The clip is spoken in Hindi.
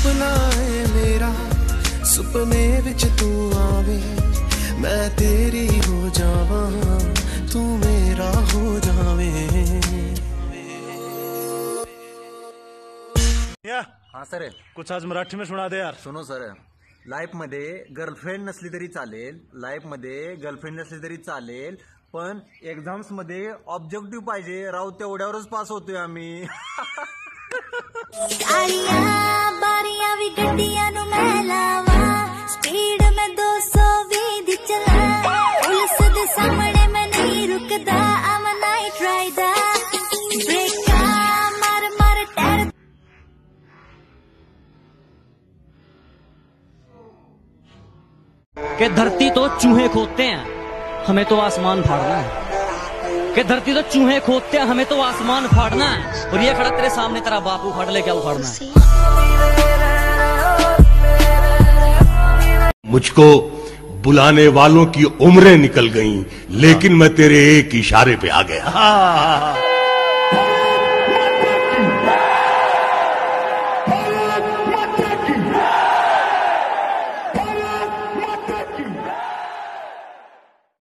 सुपना है मेरा सुपने विच तू आवे मैं तेरी हो जावा तू मेरा हो जावे। हाँ सर, कुछ आज मराठी में सुना दे यार। सुनो सर, लाईफ मध्ये गर्लफ्रेंड नसली तरी चालेल, लाईफ मध्ये गर्लफ्रेंड नसली तरी चालेल, पण एक्झाम्स मध्ये ऑब्जेक्टिव्ह पाहिजे राव, तेवढ्यावरच पास होतोय आम्ही। बारियां भी गड्डियां नु मैं लावा स्पीड में 220 चला पुलिस दे सामने मैं नहीं रुकदा I'm a night rider ब्रेका मार मार टायर। कि धरती तो चूहे खोदते हैं हमें तो आसमान फाड़ना है, कि धरती तो चूहे खोदते हैं हमें तो आसमान फाड़ना है, और ये खड़ा तेरे सामने तेरा बापू फाड़ ले क्या उखाड़ना है। मुझको बुलाने वालों की उम्रें निकल गईं, लेकिन मैं तेरे एक इशारे पे आ गया।